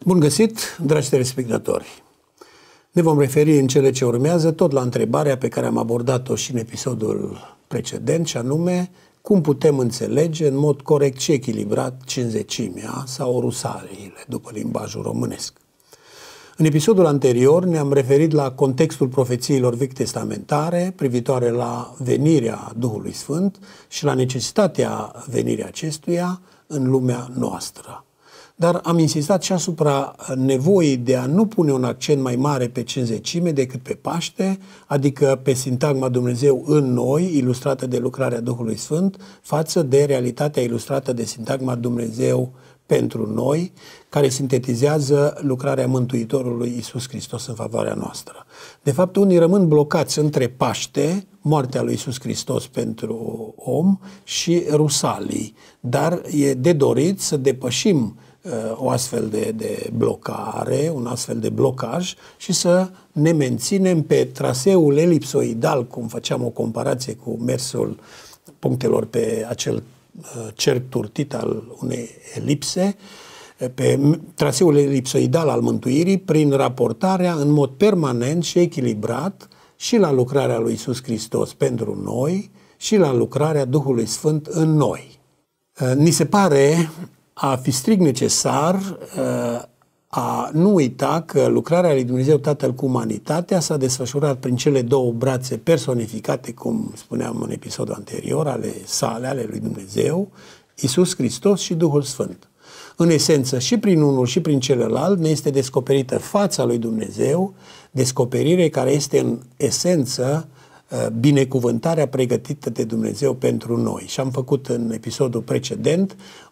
Bun găsit, dragi telespectatori! Ne vom referi în cele ce urmează tot la întrebarea pe care am abordat-o și în episodul precedent, și anume, cum putem înțelege în mod corect și echilibrat cinzecimea sau rusaliile, după limbajul românesc. În episodul anterior ne-am referit la contextul profețiilor vechi testamentare privitoare la venirea Duhului Sfânt și la necesitatea venirii acestuia în lumea noastră. Dar am insistat și asupra nevoii de a nu pune un accent mai mare pe cinzecime decât pe Paște, adică pe sintagma Dumnezeu în noi, ilustrată de lucrarea Duhului Sfânt, față de realitatea ilustrată de sintagma Dumnezeu pentru noi, care sintetizează lucrarea Mântuitorului Iisus Hristos în favoarea noastră. De fapt, unii rămân blocați între Paște, moartea lui Iisus Hristos pentru om, și rusalii, dar e de dorit să depășim o astfel de blocare, un astfel de blocaj și să ne menținem pe traseul elipsoidal, cum făceam o comparație cu mersul punctelor pe acel cerc turtit al unei elipse, pe traseul elipsoidal al mântuirii, prin raportarea în mod permanent și echilibrat și la lucrarea lui Iisus Hristos pentru noi și la lucrarea Duhului Sfânt în noi. Ni se pare a fi strict necesar a nu uita că lucrarea lui Dumnezeu Tatăl cu umanitatea s-a desfășurat prin cele două brațe personificate, cum spuneam în episodul anterior, ale lui Dumnezeu, Iisus Hristos și Duhul Sfânt. În esență, și prin unul și prin celălalt ne este descoperită fața lui Dumnezeu, descoperire care este în esență binecuvântarea pregătită de Dumnezeu pentru noi. Și am făcut în episodul precedent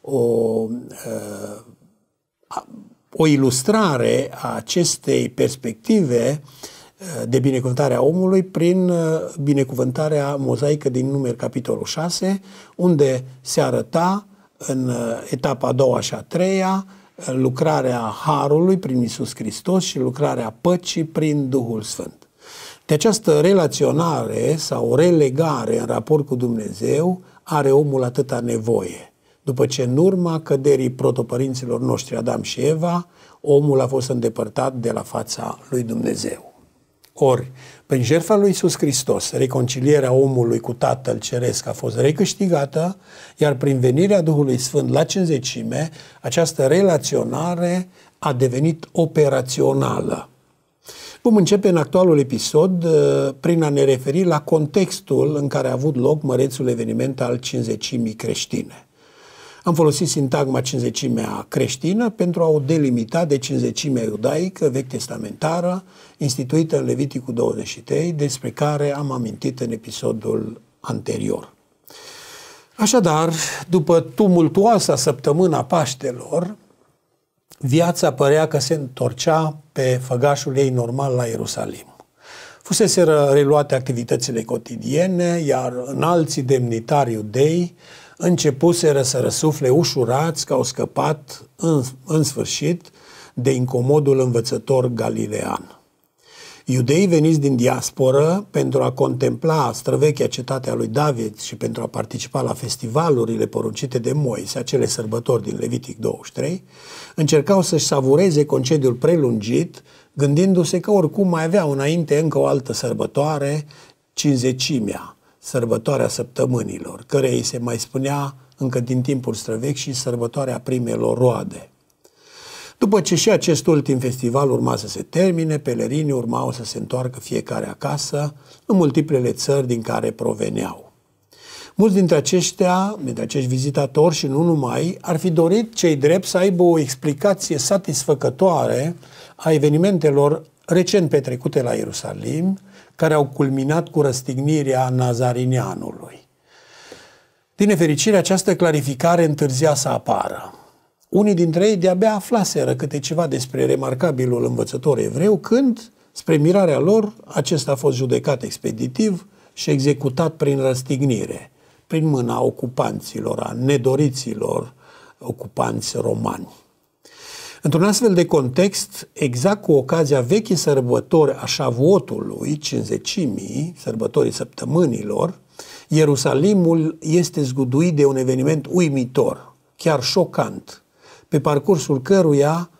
o ilustrare a acestei perspective de binecuvântare a omului prin binecuvântarea mozaică din Numeri, capitolul 6, unde se arăta în etapa a doua și a treia lucrarea Harului prin Iisus Hristos și lucrarea păcii prin Duhul Sfânt. De această relaționare sau relegare în raport cu Dumnezeu are omul atâta nevoie. După ce în urma căderii protopărinților noștri Adam și Eva, omul a fost îndepărtat de la fața lui Dumnezeu. Ori, prin jertfa lui Iisus Hristos, reconcilierea omului cu Tatăl Ceresc a fost recâștigată, iar prin venirea Duhului Sfânt la cinzecime, această relaționare a devenit operațională. Vom începe în actualul episod prin a ne referi la contextul în care a avut loc mărețul eveniment al cinzecimii creștine. Am folosit sintagma cinzecimea creștină pentru a o delimita de cinzecimea iudaică vechi testamentară, instituită în Leviticul 23, despre care am amintit în episodul anterior. Așadar, după tumultuoasa săptămâna Paștelor, viața părea că se întorcea pe făgașul ei normal la Ierusalim. Fuseseră reluate activitățile cotidiene, iar înalții demnitari iudei începuseră să răsufle ușurați că au scăpat în sfârșit de incomodul învățător galilean. Iudeii veniți din diasporă pentru a contempla străvechea cetatea lui David și pentru a participa la festivalurile poruncite de Moise, acele sărbători din Levitic 23, încercau să-și savureze concediul prelungit, gândindu-se că oricum mai aveau înainte încă o altă sărbătoare, cinzecimea, sărbătoarea săptămânilor, care îi se mai spunea încă din timpul străvechi și sărbătoarea primelor roade. După ce și acest ultim festival urma să se termine, pelerinii urmau să se întoarcă fiecare acasă în multiplele țări din care proveneau. Mulți dintre acești vizitatori și nu numai, ar fi dorit cei drept să aibă o explicație satisfăcătoare a evenimentelor recent petrecute la Ierusalim, care au culminat cu răstignirea nazarineanului. Din nefericire, această clarificare întârzia să apară. Unii dintre ei de-abia aflaseră câte ceva despre remarcabilul învățător evreu, când, spre mirarea lor, acesta a fost judecat expeditiv și executat prin răstignire, prin mâna ocupanților, a nedoriților ocupanți romani. Într-un astfel de context, exact cu ocazia vechii sărbători a Șavuotului, cinzecimii, sărbătorii săptămânilor, Ierusalimul este zguduit de un eveniment uimitor, chiar șocant, pe parcursul căruia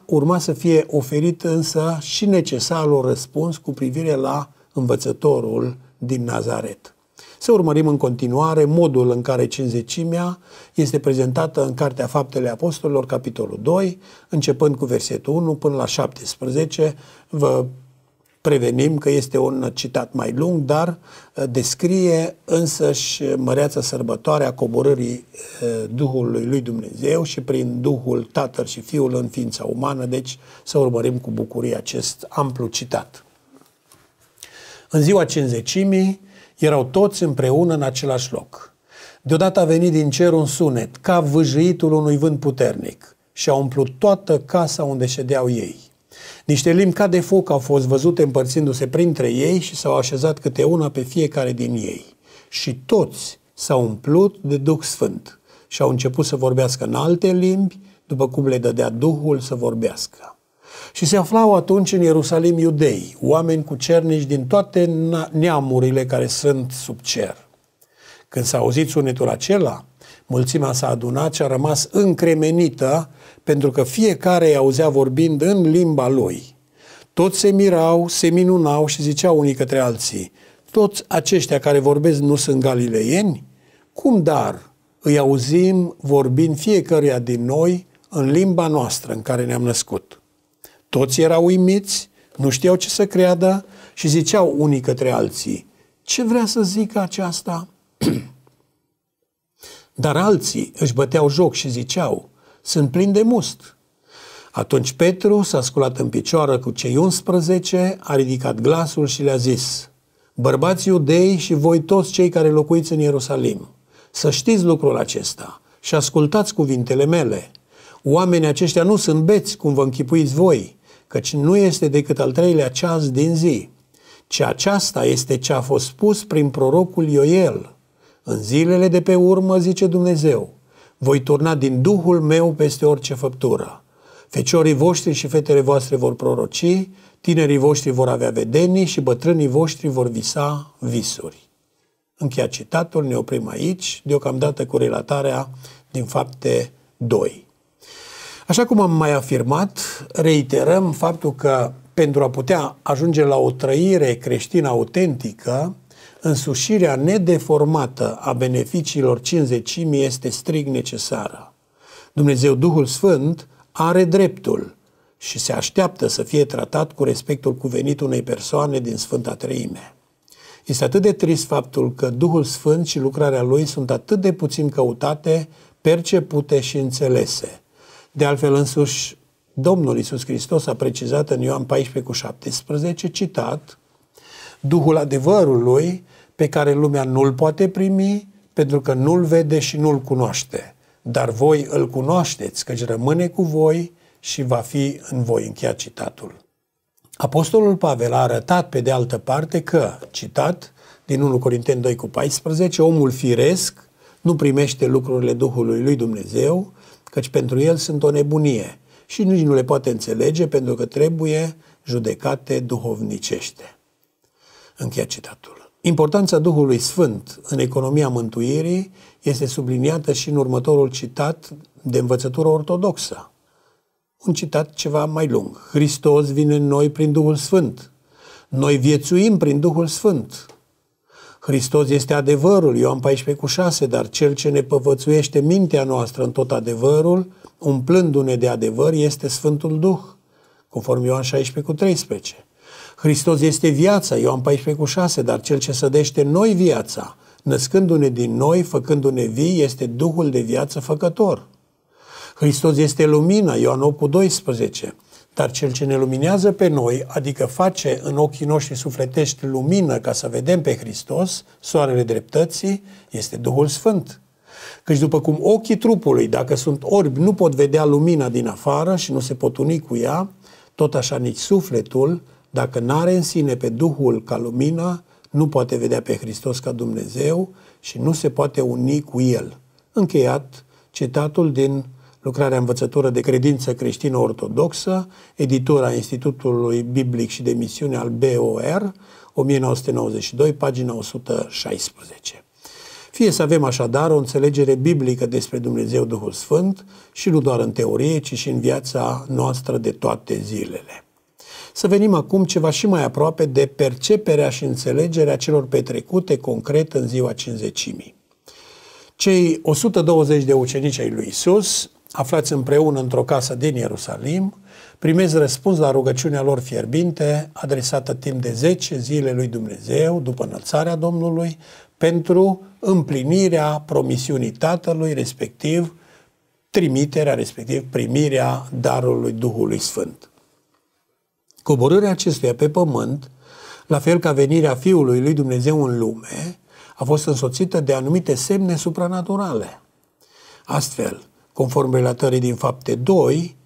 urma să fie oferit însă și necesarul răspuns cu privire la învățătorul din Nazaret. Să urmărim în continuare modul în care cinzecimea este prezentată în Cartea Faptele Apostolilor, capitolul 2, începând cu versetul 1 până la 17. Vă prevenim că este un citat mai lung, dar descrie însăși măreața sărbătoare a coborârii Duhului lui Dumnezeu și prin Duhul Tatăl și Fiul în ființa umană, deci să urmărim cu bucurie acest amplu citat. În ziua cinzecimii erau toți împreună în același loc. Deodată a venit din cer un sunet, ca vâjâitul unui vânt puternic, și a umplut toată casa unde ședeau ei. Niște limbi ca de foc au fost văzute împărțindu-se printre ei și s-au așezat câte una pe fiecare din ei. Și toți s-au umplut de Duh Sfânt și au început să vorbească în alte limbi, după cum le dădea Duhul să vorbească. Și se aflau atunci în Ierusalim iudei, oameni cucernici din toate neamurile care sunt sub cer. Când s-a auzit sunetul acela, mulțimea s-a adunat și a rămas încremenită, pentru că fiecare îi auzea vorbind în limba lui. Toți se mirau, se minunau și ziceau unii către alții: toți aceștia care vorbesc nu sunt galileieni? Cum dar îi auzim vorbind fiecăruia din noi în limba noastră în care ne-am născut? Toți erau uimiți, nu știau ce să creadă și ziceau unii către alții: ce vrea să zică aceasta? Dar alții își băteau joc și ziceau: sunt plini de must. Atunci Petru s-a sculat în picioară cu cei 11, a ridicat glasul și le-a zis: bărbați iudei și voi toți cei care locuiți în Ierusalim, să știți lucrul acesta și ascultați cuvintele mele. Oamenii aceștia nu sunt beți, cum vă închipuiți voi, căci nu este decât al treilea ceas din zi, ci aceasta este ce a fost spus prin prorocul Ioel. În zilele de pe urmă, zice Dumnezeu, voi turna din Duhul meu peste orice făptură. Feciorii voștri și fetele voastre vor proroci, tinerii voștri vor avea vedenii și bătrânii voștri vor visa visuri. Încheia citatul, ne oprim aici, deocamdată cu relatarea din Fapte 2. Așa cum am mai afirmat, reiterăm faptul că pentru a putea ajunge la o trăire creștină autentică, însușirea nedeformată a beneficiilor cinzecimii este strict necesară. Dumnezeu Duhul Sfânt are dreptul și se așteaptă să fie tratat cu respectul cuvenit unei persoane din Sfânta Treime. Este atât de trist faptul că Duhul Sfânt și lucrarea Lui sunt atât de puțin căutate, percepute și înțelese. De altfel însuși, Domnul Iisus Hristos a precizat în Ioan 14,17, citat: Duhul adevărului pe care lumea nu-l poate primi, pentru că nu-l vede și nu-l cunoaște. Dar voi îl cunoașteți, căci rămâne cu voi și va fi în voi. Încheia citatul. Apostolul Pavel a arătat pe de altă parte că, citat din 1 Corinteni 2,14, omul firesc nu primește lucrurile Duhului lui Dumnezeu, căci pentru el sunt o nebunie și nici nu le poate înțelege, pentru că trebuie judecate duhovnicește. Încheia citatul. Importanța Duhului Sfânt în economia mântuirii este subliniată și în următorul citat de învățătură ortodoxă. Un citat ceva mai lung. Hristos vine în noi prin Duhul Sfânt. Noi viețuim prin Duhul Sfânt. Hristos este adevărul, Ioan 14,6, dar cel ce ne povățuiește mintea noastră în tot adevărul, umplându-ne de adevăr, este Sfântul Duh, conform Ioan 16,13. Hristos este viața, Ioan 14,6, dar cel ce sădește în noi viața, născându-ne din noi, făcându-ne vii, este Duhul de viață făcător. Hristos este lumina, Ioan 8,12, dar cel ce ne luminează pe noi, adică face în ochii noștri sufletești lumină ca să vedem pe Hristos, soarele dreptății, este Duhul Sfânt. Căci după cum ochii trupului, dacă sunt orbi, nu pot vedea lumina din afară și nu se pot uni cu ea, tot așa nici sufletul, dacă n-are în sine pe Duhul ca lumină, nu poate vedea pe Hristos ca Dumnezeu și nu se poate uni cu El. Încheiat citatul din Lucrarea Învățătură de Credință Creștină Ortodoxă, editura Institutului Biblic și de Misiune al BOR, 1992, pagina 116. Fie să avem așadar o înțelegere biblică despre Dumnezeu Duhul Sfânt și nu doar în teorie, ci și în viața noastră de toate zilele. Să venim acum ceva și mai aproape de perceperea și înțelegerea celor petrecute concret în ziua Cincizecimii. Cei 120 de ucenici ai lui Isus, aflați împreună într-o casă din Ierusalim, primesc răspuns la rugăciunea lor fierbinte, adresată timp de 10 zile lui Dumnezeu, după înălțarea Domnului, pentru împlinirea promisiunii Tatălui, respectiv trimiterea, respectiv primirea darului Duhului Sfânt. Coborârea acestuia pe pământ, la fel ca venirea Fiului lui Dumnezeu în lume, a fost însoțită de anumite semne supranaturale. Astfel, conform relatării din Fapte 2,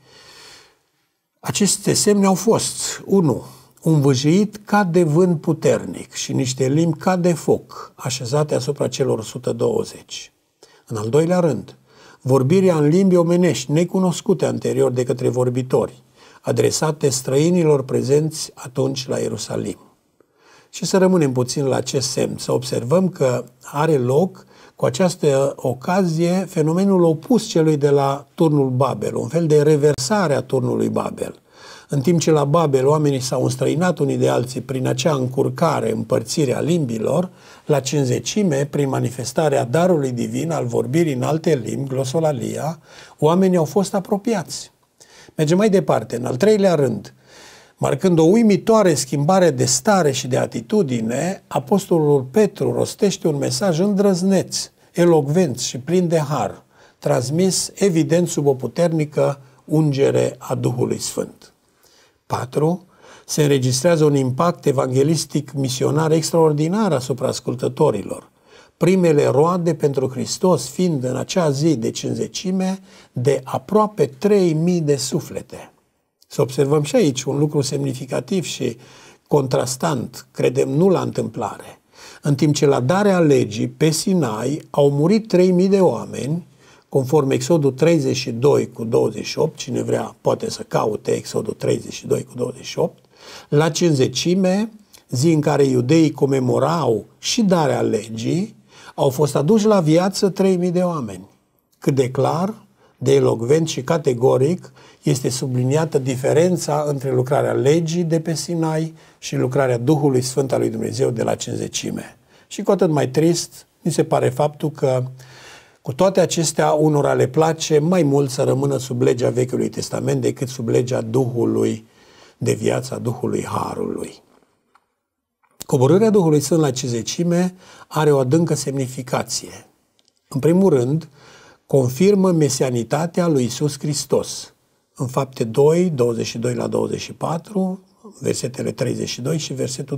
aceste semne au fost 1. Un vâjit ca de vânt puternic și niște limbi ca de foc, așezate asupra celor 120. În al doilea rând, vorbirea în limbi omenești, necunoscute anterior de către vorbitori, adresate străinilor prezenți atunci la Ierusalim. Și să rămânem puțin la acest semn, să observăm că are loc cu această ocazie fenomenul opus celui de la turnul Babel, un fel de reversare a turnului Babel. În timp ce la Babel oamenii s-au înstrăinat unii de alții prin acea încurcare, împărțire a limbilor, la Cincizecime, prin manifestarea darului divin al vorbirii în alte limbi, glosolalia, oamenii au fost apropiați. Mergem mai departe, în al treilea rând, marcând o uimitoare schimbare de stare și de atitudine, apostolul Petru rostește un mesaj îndrăzneț, elocvent și plin de har, transmis evident sub o puternică ungere a Duhului Sfânt. 4. Se înregistrează un impact evanghelistic misionar extraordinar asupra ascultătorilor. Primele roade pentru Hristos fiind în acea zi de Cincizecime de aproape 3000 de suflete. Să observăm și aici un lucru semnificativ și contrastant, credem nu la întâmplare. În timp ce la darea legii pe Sinai au murit 3000 de oameni, conform Exodul 32 cu 28, cine vrea poate să caute Exodul 32 cu 28, la Cincizecime, zi în care iudeii comemorau și darea legii, au fost aduși la viață 3000 de oameni. Cât de clar, de elocvent și categoric este subliniată diferența între lucrarea legii de pe Sinai și lucrarea Duhului Sfânt al lui Dumnezeu de la Cincizecime. Și cu atât mai trist, mi se pare faptul că cu toate acestea, unora le place mai mult să rămână sub legea Vechiului Testament decât sub legea Duhului de viață, a Duhului Harului. Coborârea Duhului Sfânt la Cincizecime are o adâncă semnificație. În primul rând, confirmă mesianitatea lui Iisus Hristos. În Fapte 2, 22 la 24, versetele 32 și versetul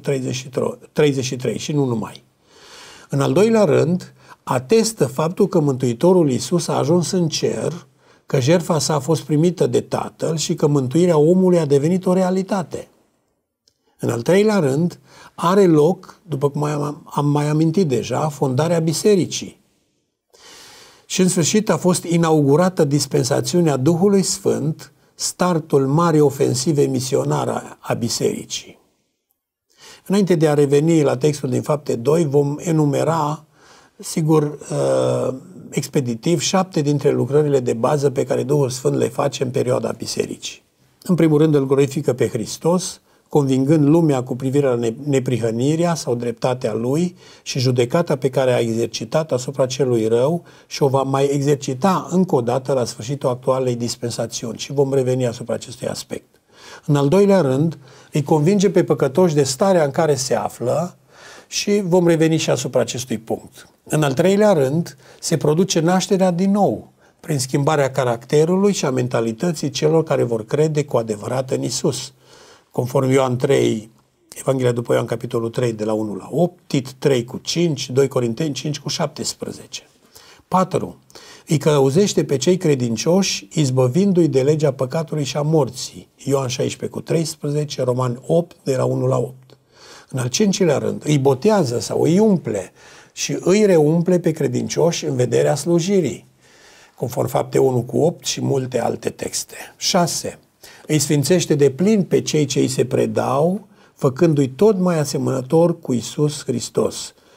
33 și nu numai. În al doilea rând, atestă faptul că Mântuitorul Iisus a ajuns în cer, că jertfa sa a fost primită de Tatăl și că mântuirea omului a devenit o realitate. În al treilea rând, are loc, după cum am mai amintit deja, fondarea bisericii. Și în sfârșit a fost inaugurată dispensațiunea Duhului Sfânt, startul marii ofensive misionare a bisericii. Înainte de a reveni la textul din Fapte 2, vom enumera, sigur, expeditiv, 7 dintre lucrările de bază pe care Duhul Sfânt le face în perioada bisericii. În primul rând îl glorifică pe Hristos, convingând lumea cu privire la neprihănirea sau dreptatea Lui și judecata pe care a exercitat asupra celui rău și o va mai exercita încă o dată la sfârșitul actualei dispensațiuni și vom reveni asupra acestui aspect. În al doilea rând, îi convinge pe păcătoși de starea în care se află și vom reveni și asupra acestui punct. În al treilea rând, se produce nașterea din nou, prin schimbarea caracterului și a mentalității celor care vor crede cu adevărat în Isus. Conform Ioan 3, Evanghelia după Ioan, capitolul 3, de la 1 la 8, Tit 3 cu 5, 2 Corinteni 5 cu 17. 4. Îi călăuzește pe cei credincioși, izbăvindu-i de legea păcatului și a morții. Ioan 16 cu 13, Roman 8, de la 1 la 8. În al cincilea rând, îi botează sau îi umple și îi reumple pe credincioși în vederea slujirii, conform Fapte 1 cu 8 și multe alte texte. 6. Îi sfințește de plin pe cei ce îi se predau, făcându-i tot mai asemănător cu Iisus Hristos.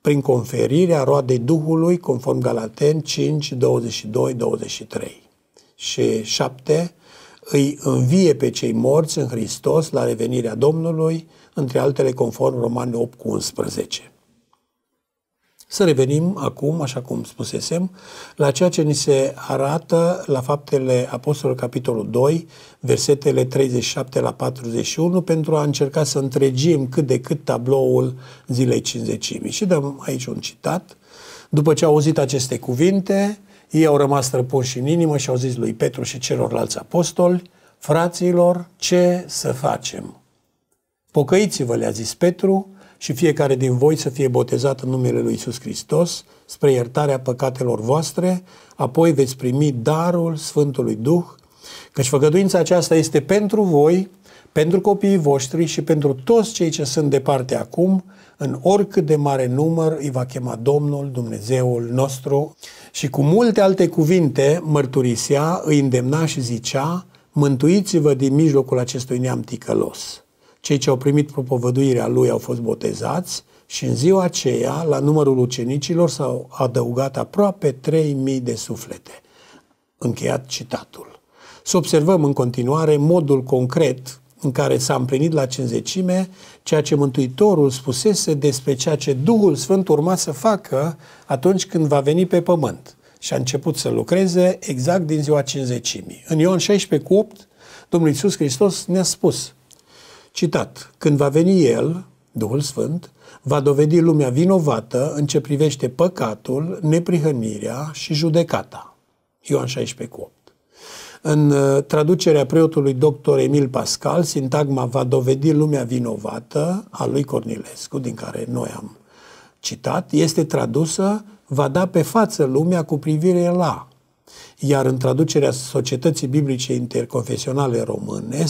prin conferirea roadei Duhului, conform Galateni 5, 22, 23. Și 7. Îi învie pe cei morți în Hristos la revenirea Domnului, între altele conform Romani 8 cu 11. Să revenim acum, așa cum spusesem, la ceea ce ni se arată la Faptele Apostolilor, capitolul 2, versetele 37 la 41, pentru a încerca să întregim cât de cât tabloul zilei Cincizecimii. Și dăm aici un citat. După ce au auzit aceste cuvinte, ei au rămas străpunși în inimă și au zis lui Petru și celorlalți apostoli: fraților, ce să facem? Pocăiți-vă, le-a zis Petru, și fiecare din voi să fie botezat în numele lui Iisus Hristos spre iertarea păcatelor voastre, apoi veți primi darul Sfântului Duh, căci făgăduința aceasta este pentru voi, pentru copiii voștri și pentru toți cei ce sunt departe acum, în oricât de mare număr îi va chema Domnul Dumnezeul nostru. Și cu multe alte cuvinte mărturisea, îi îndemna și zicea: mântuiți-vă din mijlocul acestui neam ticălos. Cei ce au primit propovăduirea lui au fost botezați și în ziua aceea, la numărul ucenicilor, s-au adăugat aproape 3000 de suflete. Încheiat citatul. Să observăm în continuare modul concret în care s-a împlinit la Cincizecime ceea ce Mântuitorul spusese despre ceea ce Duhul Sfânt urma să facă atunci când va veni pe pământ. Și a început să lucreze exact din ziua Cincizecimii. În Ioan 16 cu 8, Domnul Iisus Hristos ne-a spus, citat: când va veni El, Duhul Sfânt, va dovedi lumea vinovată în ce privește păcatul, neprihănirea și judecata. Ioan 16 cu 8. În traducerea preotului dr. Emil Pascal, sintagma va dovedi lumea vinovată a lui Cornilescu, din care noi am citat, este tradusă va da pe față lumea cu privire la. Iar în traducerea Societății Biblice Interconfesionale Române,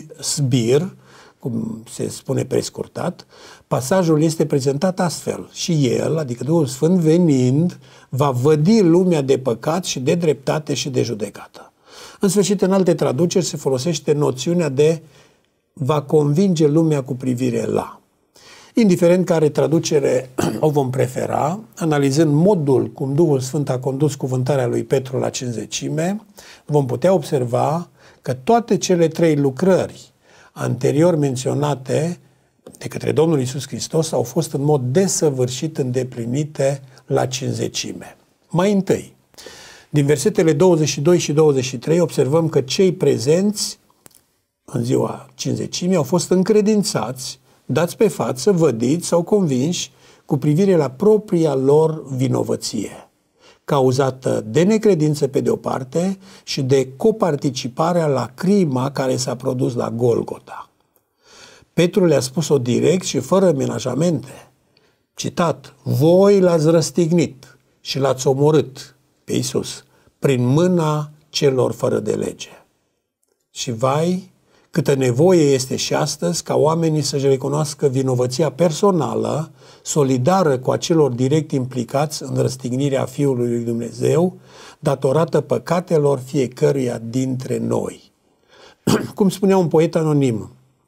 SBIR, cum se spune prescurtat, pasajul este prezentat astfel: și El, adică Duhul Sfânt, venind, va vădi lumea de păcat și de dreptate și de judecată. În sfârșit, în alte traduceri se folosește noțiunea de va convinge lumea cu privire la. Indiferent care traducere o vom prefera, analizând modul cum Duhul Sfânt a condus cuvântarea lui Petru la Cincizecime, vom putea observa că toate cele trei lucrări anterior menționate de către Domnul Iisus Hristos au fost în mod desăvârșit îndeplinite la Cincizecime. Mai întâi, din versetele 22 și 23 observăm că cei prezenți în ziua Cincizecimii au fost încredințați, dați pe față, vădiți sau convinși cu privire la propria lor vinovăție, cauzată de necredință pe de-o parte și de coparticiparea la crima care s-a produs la Golgota. Petru le-a spus-o direct și fără menajamente. Citat: voi l-ați răstignit și l-ați omorât pe Iisus prin mâna celor fără de lege. Și vai, câtă nevoie este și astăzi ca oamenii să-și recunoască vinovăția personală, solidară cu acelor direct implicați în răstignirea Fiului lui Dumnezeu, datorată păcatelor fiecăruia dintre noi. Cum spunea un poet anonim,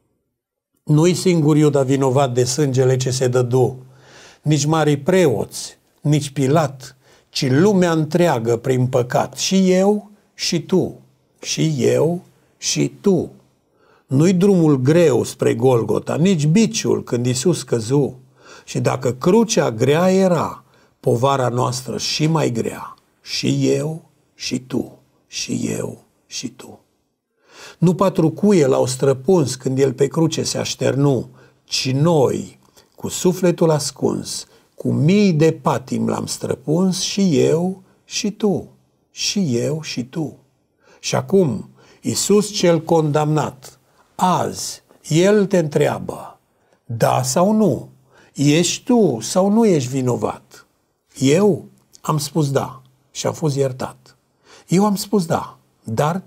nu-i singur Iuda vinovat de sângele ce se dădu, nici marii preoți, nici Pilat, ci lumea întreagă prin păcat, și eu și tu, și eu și tu. Nu-i drumul greu spre Golgota, nici biciul când Iisus căzu. Și dacă crucea grea era, povara noastră și mai grea, și eu și tu, și eu și tu. Nu patru cuie l-au străpuns când el pe cruce se așternu, ci noi, cu sufletul ascuns, cu mii de patim l-am străpuns, și eu și tu, și eu și tu. Și acum, Iisus cel condamnat, azi, El te întreabă, da sau nu? Ești tu sau nu ești vinovat? Eu am spus da și am fost iertat. Eu am spus da, dar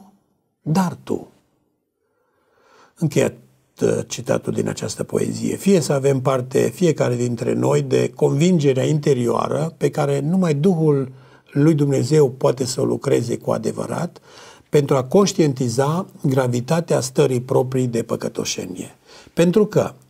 tu. Încheiat citatul din această poezie. Fie să avem parte, fiecare dintre noi, de convingerea interioară pe care numai Duhul lui Dumnezeu poate să o lucreze cu adevărat, pentru a conștientiza gravitatea stării proprii de păcătoșenie. Pentru că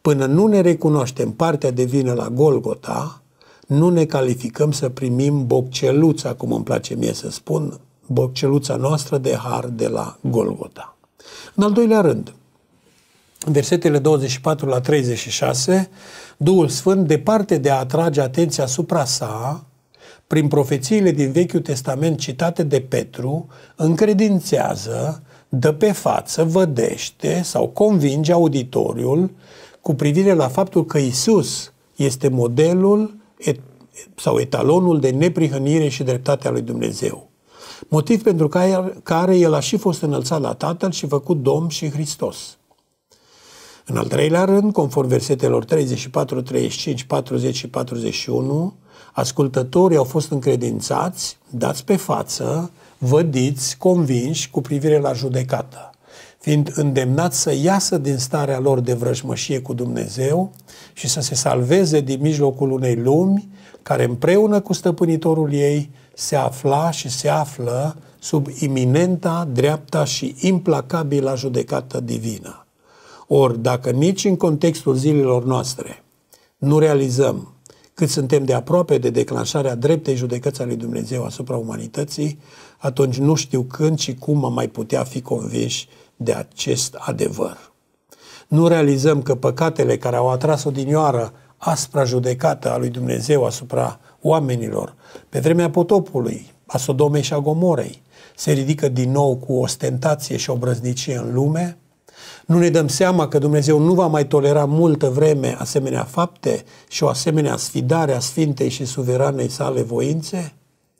Până nu ne recunoaștem partea de vină la Golgota, nu ne calificăm să primim bocceluța, cum îmi place mie să spun, bocceluța noastră de har de la Golgota. În al doilea rând, versetele 24 la 36, Duhul Sfânt, departe de a atrage atenția asupra sa, prin profețiile din Vechiul Testament citate de Petru, încredințează, dă pe față, vădește sau convinge auditoriul cu privire la faptul că Iisus este modelul sau etalonul de neprihănire și dreptate a lui Dumnezeu. Motiv pentru care El a și fost înălțat la Tatăl și făcut Domn și Hristos. În al treilea rând, conform versetelor 34, 35, 40 și 41, ascultătorii au fost încredințați, dați pe față, vădiți, convinși cu privire la judecată, fiind îndemnați să iasă din starea lor de vrăjmășie cu Dumnezeu și să se salveze din mijlocul unei lumi care împreună cu stăpânitorul ei se afla și se află sub iminenta, dreapta și implacabilă judecată divină. Ori, dacă nici în contextul zilelor noastre nu realizăm cât suntem de aproape de declanșarea dreptei judecăți a lui Dumnezeu asupra umanității, atunci nu știu când și cum am mai putea fi convinși de acest adevăr. Nu realizăm că păcatele care au atras odinioară aspra judecată a lui Dumnezeu asupra oamenilor pe vremea potopului, a Sodomei și a Gomorei, se ridică din nou cu ostentație și obrăznicie în lume? Nu ne dăm seama că Dumnezeu nu va mai tolera multă vreme asemenea fapte și o asemenea sfidare a sfintei și suveranei sale voințe?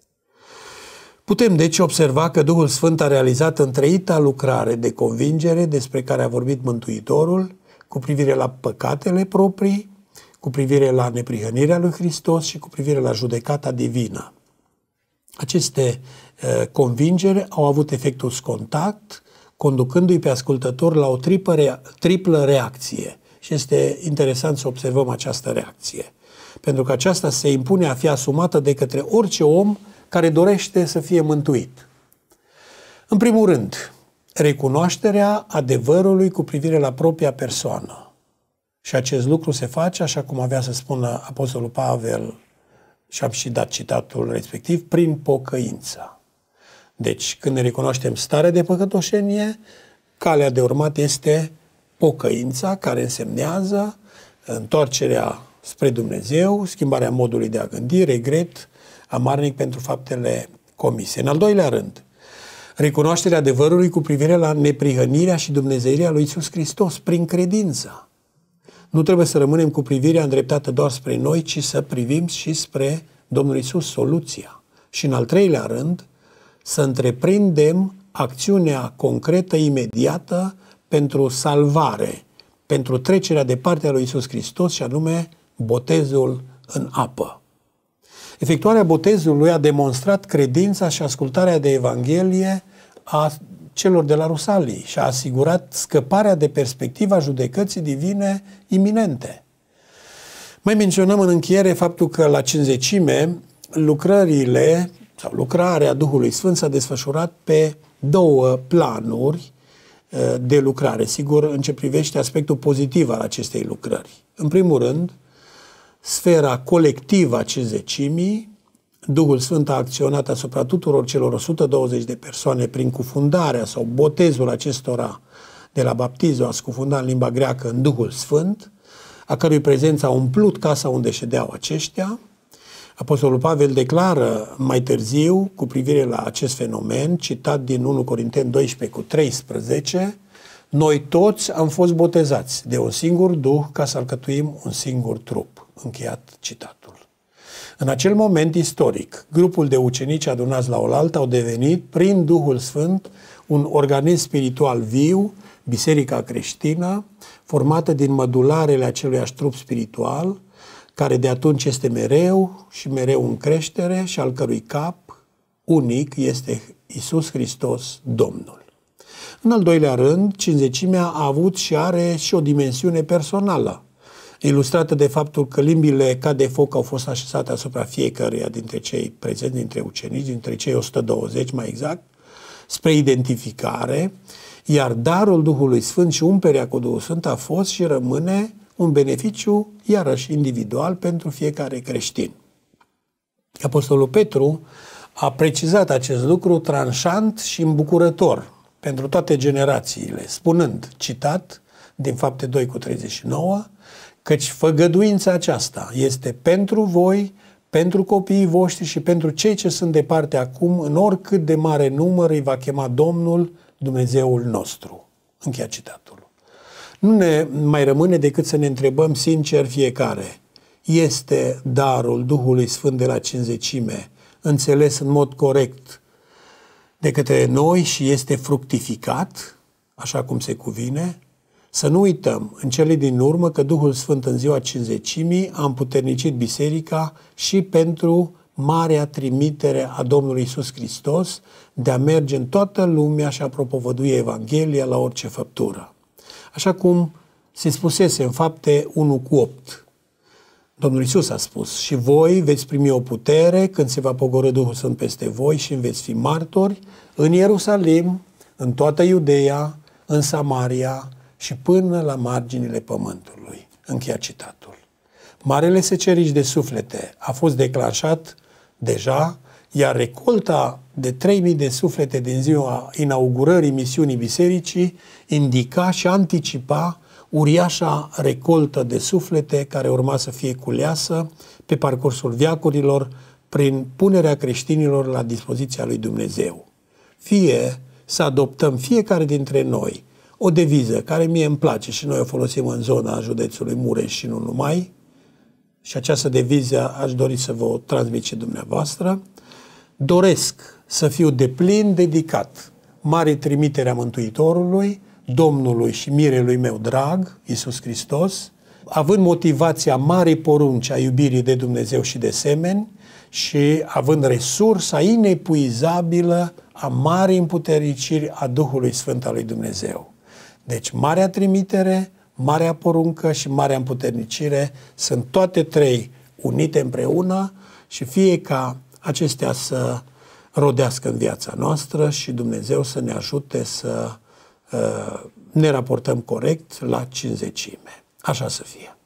Putem deci observa că Duhul Sfânt a realizat întreita lucrare de convingere despre care a vorbit Mântuitorul cu privire la păcatele proprii, cu privire la neprihănirea lui Hristos și cu privire la judecata divină. Aceste convingeri au avut efectul scontact, conducându-i pe ascultător la o triplă reacție. Și este interesant să observăm această reacție, pentru că aceasta se impune a fi asumată de către orice om care dorește să fie mântuit. În primul rând, recunoașterea adevărului cu privire la propria persoană. Și acest lucru se face, așa cum avea să spună Apostolul Pavel, și am și dat citatul respectiv, prin pocăință. Deci, când ne recunoaștem starea de păcătoșenie, calea de urmat este pocăința, care însemnează întoarcerea spre Dumnezeu, schimbarea modului de a gândi, regret amarnic pentru faptele comise. În al doilea rând, recunoașterea adevărului cu privire la neprihănirea și dumnezeirea lui Iisus Hristos, prin credință. Nu trebuie să rămânem cu privirea îndreptată doar spre noi, ci să privim și spre Domnul Iisus, soluția. Și în al treilea rând, să întreprindem acțiunea concretă, imediată, pentru salvare, pentru trecerea de partea lui Iisus Hristos, și anume botezul în apă. Efectuarea botezului a demonstrat credința și ascultarea de Evanghelie a celor de la Rusalii și a asigurat scăparea de perspectiva judecății divine iminente. Mai menționăm în încheiere faptul că la Cincizecime lucrările sau lucrarea Duhului Sfânt s-a desfășurat pe două planuri de lucrare, sigur, în ce privește aspectul pozitiv al acestei lucrări. În primul rând, sfera colectivă a Cincizecimii, Duhul Sfânt a acționat asupra tuturor celor 120 de persoane prin cufundarea sau botezul acestora de la baptiz, a scufunda în limba greacă în Duhul Sfânt, a cărui prezență a umplut casa unde ședeau aceștia. Apostolul Pavel declară mai târziu cu privire la acest fenomen, citat din 1 Corinteni 12 cu 13, noi toți am fost botezați de un singur Duh ca să alcătuim un singur trup. Încheiat citatul. În acel moment istoric, grupul de ucenici adunați la oaltă au devenit, prin Duhul Sfânt, un organism spiritual viu, biserica creștină, formată din mădularele aceluiași trup spiritual, care de atunci este mereu și mereu în creștere și al cărui cap unic este Iisus Hristos, Domnul. În al doilea rând, Cincizecimea a avut și are și o dimensiune personală, ilustrată de faptul că limbile ca de foc au fost așezate asupra fiecăruia dintre cei prezenți, dintre ucenici, dintre cei 120 mai exact, spre identificare, iar darul Duhului Sfânt și umplerea cu Duhul Sfânt a fost și rămâne un beneficiu, iarăși individual, pentru fiecare creștin. Apostolul Petru a precizat acest lucru tranșant și îmbucurător pentru toate generațiile, spunând, citat din Fapte 2:39, căci făgăduința aceasta este pentru voi, pentru copiii voștri și pentru cei ce sunt departe acum, în oricât de mare număr îi va chema Domnul Dumnezeul nostru. Încheia citatul. Nu ne mai rămâne decât să ne întrebăm sincer fiecare, este darul Duhului Sfânt de la Cincizecime înțeles în mod corect de către noi și este fructificat, așa cum se cuvine? Să nu uităm în cele din urmă că Duhul Sfânt în ziua Cincizecimii a împuternicit biserica și pentru marea trimitere a Domnului Iisus Hristos de a merge în toată lumea și a propovădui Evanghelia la orice făptură. Așa cum se spusese în Fapte 1:8. Domnul Iisus a spus, și voi veți primi o putere când se va pogorî Duhul Sfânt peste voi și veți fi martori în Ierusalim, în toată Iudeea, în Samaria și până la marginile pământului. Încheia citatul. Marele seceriș de suflete a fost declanșat deja, iar recolta de 3.000 de suflete din ziua inaugurării misiunii bisericii indica și anticipa uriașa recoltă de suflete care urma să fie culeasă pe parcursul veacurilor prin punerea creștinilor la dispoziția lui Dumnezeu. Fie să adoptăm fiecare dintre noi o deviză care mie îmi place și noi o folosim în zona județului Mureș și nu numai, și această deviză aș dori să vă o transmit și dumneavoastră, doresc să fiu deplin dedicat marii trimitere a Mântuitorului, Domnului și mirelui meu drag, Iisus Hristos, având motivația marii porunci a iubirii de Dumnezeu și de semeni și având resursa inepuizabilă a marii împuterniciri a Duhului Sfânt al lui Dumnezeu. Deci, marea trimitere, marea poruncă și marea împuternicire sunt toate trei unite împreună și fie ca acestea să rodească în viața noastră și Dumnezeu să ne ajute să ne raportăm corect la Cincizecime. Așa să fie.